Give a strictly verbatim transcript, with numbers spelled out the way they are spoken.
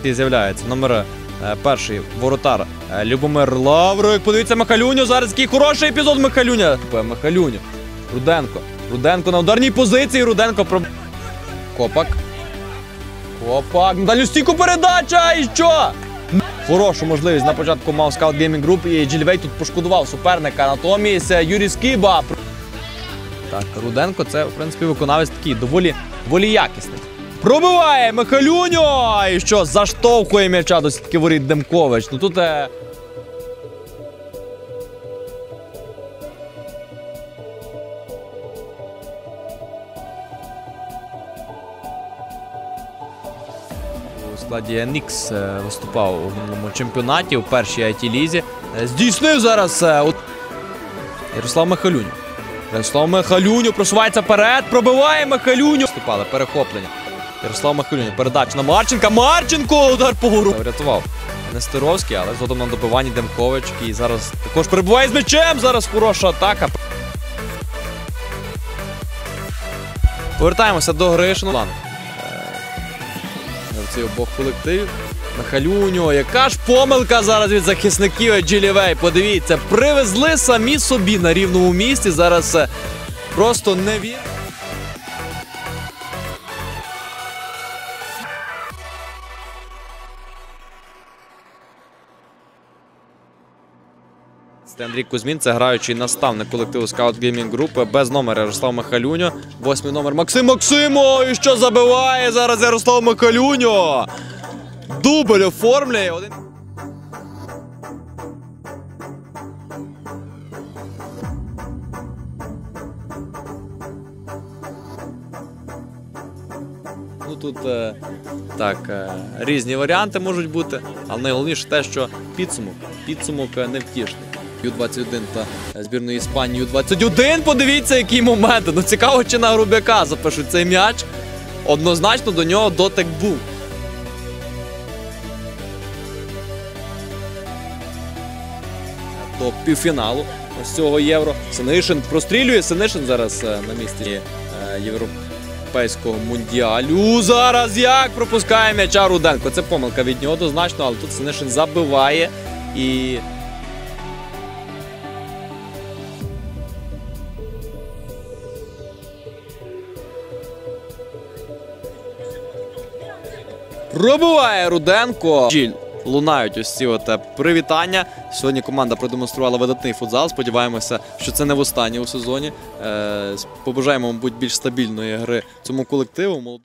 І з'являється номер е, перший воротар е, Любомир Лаврик. Подивіться, Михалюню. Зараз який хороший епізод Михалюня. Михалюню. Руденко. Руденко на ударній позиції. Руденко про... Копак. Копак. На дальню стійку передача. І що? Хорошу можливість на початку мав Scout Gaming Group. І Джільвей тут пошкодував суперника. Натомість Юрій Скіба. Так, Руденко це, в принципі, виконавець такий доволі, доволі якісний. Пробиває Михалюню! І що, заштовхує м'яча до сітки воріт Демкович. Ну тут... Е... У складі Нікс виступав у минулому чемпіонаті, у першій ай ті-лізі. Здійснив зараз е... Ярослав Михалюню. Ярослав Михалюню просувається вперед, пробиває Михалюню. Вступали, перехоплення. Ярослав Михалюню, передача на Марченка. Марченко! Удар по гору. Врятував Нестеровський, але згодом на добиванні Демкович, який зараз також перебуває з м'ячем. Зараз хороша атака. Повертаємося до гри. Ці обох колективів. Михалюню, яка ж помилка зараз від захисників Джілівей. Подивіться, привезли самі собі на рівному місці. Зараз просто не вірю. Це Андрій Кузьмін, це граючий наставник колективу Scout Gaming Group. Без номера Ярослав Михалюню. Восьмий номер Максим Максимов. І що забиває зараз Ярослав Михалюню? Дубль оформляє. Один... Ну тут е, так, е, різні варіанти можуть бути, але найголовніше те, що підсумок, підсумок невтішний. ю двадцять один та збірної Іспанії ю двадцять один, подивіться, який момент. Ну цікаво, чи на Грубяка запишуть цей м'яч. Однозначно до нього дотик був. До півфіналу ось цього Євро. Синишин прострілює. Синишин зараз на місці європейського мундіалю. Зараз як пропускає м'яча Руденко. Це помилка від нього однозначно, але тут Синишин забиває і... Пробиває Руденко. Лунають ось ці от привітання. Сьогодні команда продемонструвала видатний футзал. Сподіваємося, що це не востаннє у сезоні. Побажаємо, мабуть, більш стабільної гри цьому колективу.